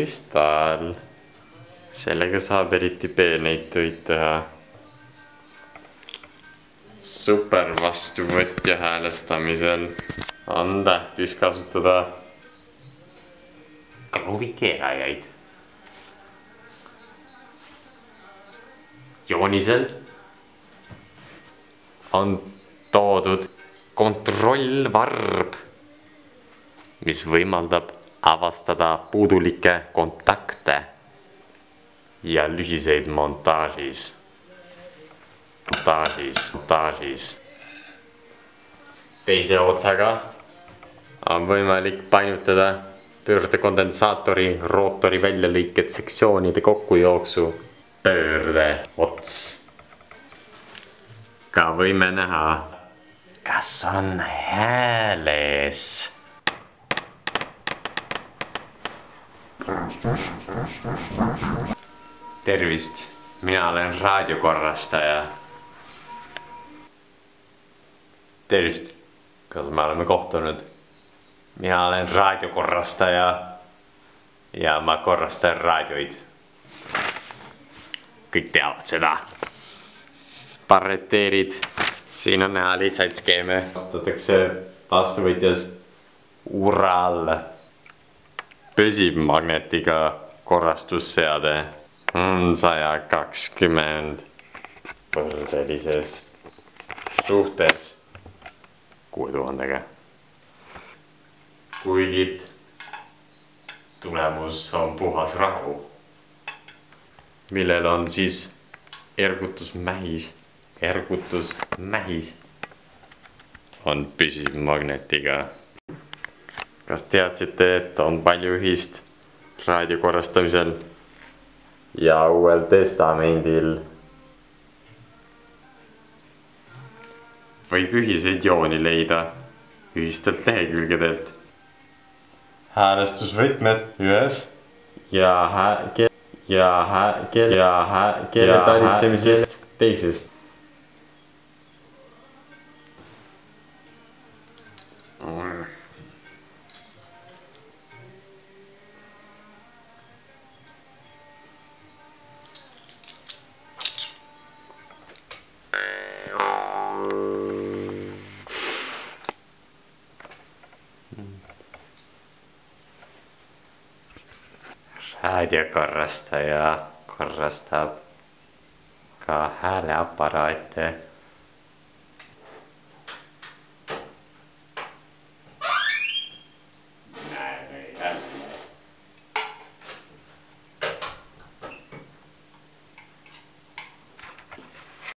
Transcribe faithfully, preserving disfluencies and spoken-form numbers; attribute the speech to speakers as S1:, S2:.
S1: kristall. Sellega saab eriti peeneituid teha. Super vastuvõtja häälestamisel on tähtis kasutada kruvikeerajaid. Joonisel on toodud kontrollvarb, mis võimaldab avastada puudulikke kontakte ja lühiseid montaažis. Montaažis, montaažis. Teise otsaga on võimalik painutada pöördekondensaatori rootori väljalõiked sektsioonide kokkujooksu pöörde ots. Ka võime näha, kas on hääles. Tervist, mina olen raadiokorrastaja. Tervist, kas me oleme kohtunud? Mina olen raadiokorrastaja ja ma korrastan raadioid. Kõik teavad seda. Parreteerid, siin on näha lihtsalt skeeme. Kasutatakse vastuvõtjas Ural püsivmagnetiga korrastusseade on sada kakskümmend võrdelises suhtes kuue tuhandega. Kuigi tulemus on puhas rahu, millel on siis ergutusmähis. Ergutusmähis on püsivmagnetiga. Kas teadsite, et on palju ühist raadiokorrastamisel ja Uuel Testamendil? Võib ühiseid jooni leida ühistelt lehekülgedelt. Häälestusvõtmed ühes ja hää- ja hää- ja hää- keele talitsemisest teisest. Raadiokorrastaja korrastab ka hääleaparaate